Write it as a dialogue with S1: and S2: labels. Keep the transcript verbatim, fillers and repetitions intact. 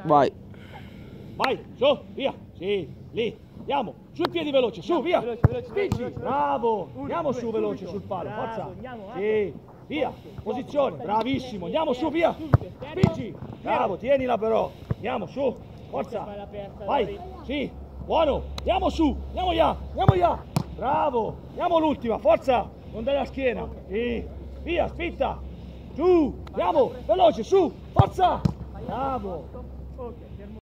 S1: Vai.
S2: Vai, su, via. Sì, lì. Andiamo, sui piedi veloci, su, via.
S3: Veloce, veloce,
S2: Spingi,
S3: veloce,
S2: bravo.
S3: Uno,
S2: Andiamo
S3: due,
S2: su veloce
S3: subito.
S2: sul palo,
S3: Bravo,
S2: forza.
S3: andiamo,
S2: Sì, via. Posizione, bravissimo. Andiamo su, via.
S3: Subito, esterno.
S2: Spingi. Bravo, tienila però. Andiamo su, forza.
S3: Fai la persa,
S2: Vai,
S3: Dari.
S2: sì, buono. Andiamo su, andiamo via, andiamo via. Bravo. Andiamo l'ultima, forza. Non dai la schiena. Sì, via, spinta. Giù, andiamo, veloce, su, forza. Bravo.
S3: Ok.